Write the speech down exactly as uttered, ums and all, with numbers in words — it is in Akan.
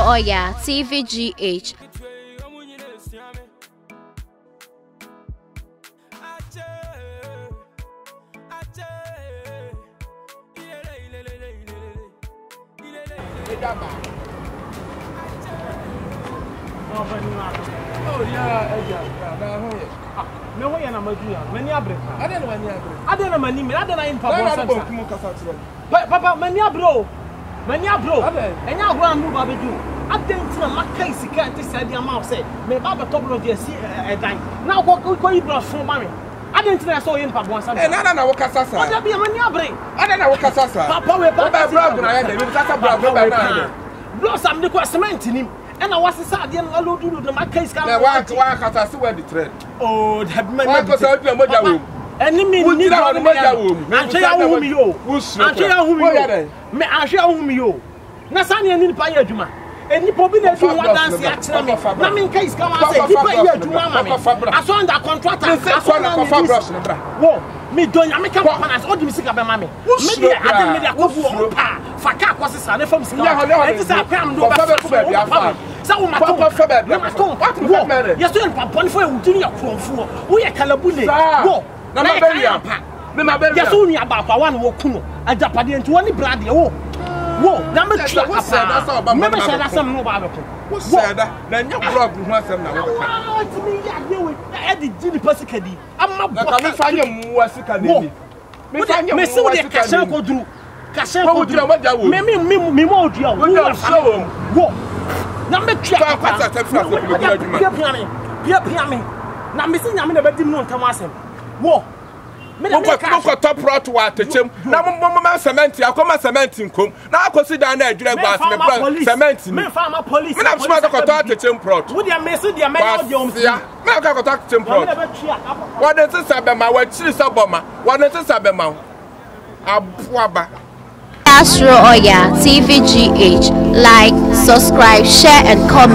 Oya T V G H. Oh yeah, yeah, yeah. Me ho ya na madu ya. Mani abre. Ade na mani abre. Ade na mani me, ade na impa bo sense. Papa, mani abro. Mani abro. Enya agro amu ba bedu. Ade ntina makai sika ante sade ama say. Me ba be toblo de si edan. Na ko ko ibro so ma me. Ade ntina so yin pa bo sense. Eh na na na wo kasa sa. Ade bi mani abre. Ade na wo kasa sa. Papa we pa. Ba bra na ya de. Me kasa bra bra na. Blow some the cement nim. And I was sad, the load to the Macca's car. Why can't see where the trend? Oh, have my Marcos, I put a moja. And me, need out of my room. I'm saying, whom you, I'm saying, whom you are. May I share whom you. Nasani and Paya Juma. And you probably never dance yet. I mean, case come out. I saw that contractor. I saw that Whoa, me don't I make up on us. All the music about mammy. Maybe I didn't make a couple of Faka was a son from Singapore. It is a cram do so my papa for that. Yes, you are one for you do your phone for. We are Calabule. Go. No, my baby. Yes, only about one walk. I Japan to any blood. Oh, whoa, number two. What's that? Remember, that's some mobile. What's that? Then you brought once and now. To me, I knew it. I did the Persicadi. I'm not going to find you more sick. Me see what the cashier go do. Cashier go do. Me, me, me, me, more dear. Whoa. Number two, Papa. Pierre Piame. Now, Missing Yamin about him, no Tamasem. Whoa. No top rot to what to him. Now, Mamma cement, I come a cementing come. Now, I consider an edge, cement. Me, farmer police. I'm smart to talk to Tim Prot. Would you miss it? Your man, I got to talk to Tim Prot. What is this Abema? What is Abama? What is this Abema? Abwaba. Astro Oya T V G H. Like, subscribe, share, and comment.